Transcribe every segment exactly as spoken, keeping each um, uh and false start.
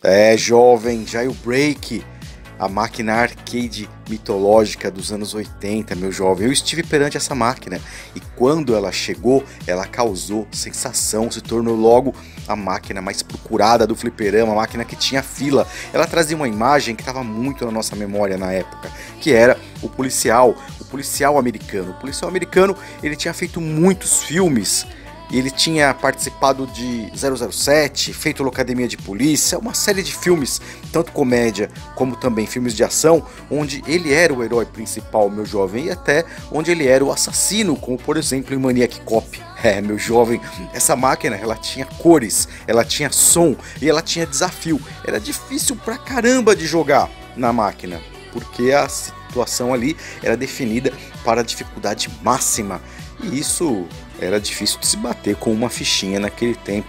É, jovem, Jailbreak, a máquina arcade mitológica dos anos oitenta, meu jovem. Eu estive perante essa máquina e quando ela chegou, ela causou sensação, se tornou logo a máquina mais procurada do fliperama, a máquina que tinha fila. Ela trazia uma imagem que estava muito na nossa memória na época, que era o policial, o policial americano. O policial americano, ele tinha feito muitos filmes. Ele tinha participado de zero zero sete, feito Locademia de Polícia, uma série de filmes, tanto comédia como também filmes de ação, onde ele era o herói principal, meu jovem, e até onde ele era o assassino, como por exemplo em Maniac Cop. É, meu jovem, essa máquina, ela tinha cores, ela tinha som e ela tinha desafio. Era difícil pra caramba de jogar na máquina, porque a situação ali era definida para a dificuldade máxima. E isso era difícil de se bater com uma fichinha naquele tempo.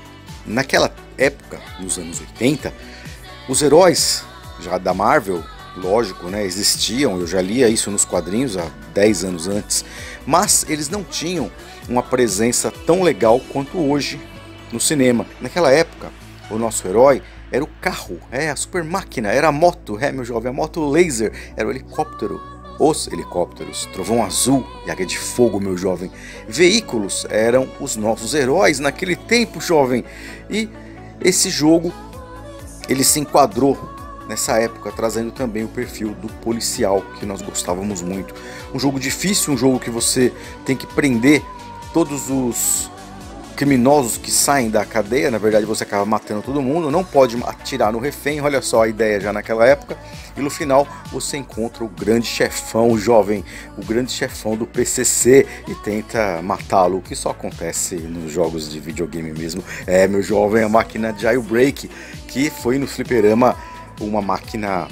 Naquela época, nos anos oitenta, os heróis já da Marvel, lógico, né, existiam, eu já lia isso nos quadrinhos há dez anos antes, mas eles não tinham uma presença tão legal quanto hoje no cinema. Naquela época, o nosso herói era o carro, é, a super máquina, era a moto, é, meu jovem, a moto laser, era o helicóptero. Os helicópteros, Trovão Azul e Águia de Fogo, meu jovem. Veículos eram os nossos heróis naquele tempo, jovem. E esse jogo, ele se enquadrou nessa época, trazendo também o perfil do policial, que nós gostávamos muito. Um jogo difícil, um jogo que você tem que prender todos os criminosos que saem da cadeia. Na verdade, você acaba matando todo mundo, não pode atirar no refém, olha só a ideia já naquela época. E no final você encontra o grande chefão, jovem, o grande chefão do P C C e tenta matá-lo, o que só acontece nos jogos de videogame mesmo. É, meu jovem, a máquina Jailbreak, que foi no fliperama uma máquina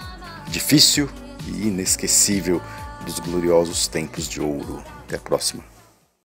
difícil e inesquecível dos gloriosos tempos de ouro. Até a próxima.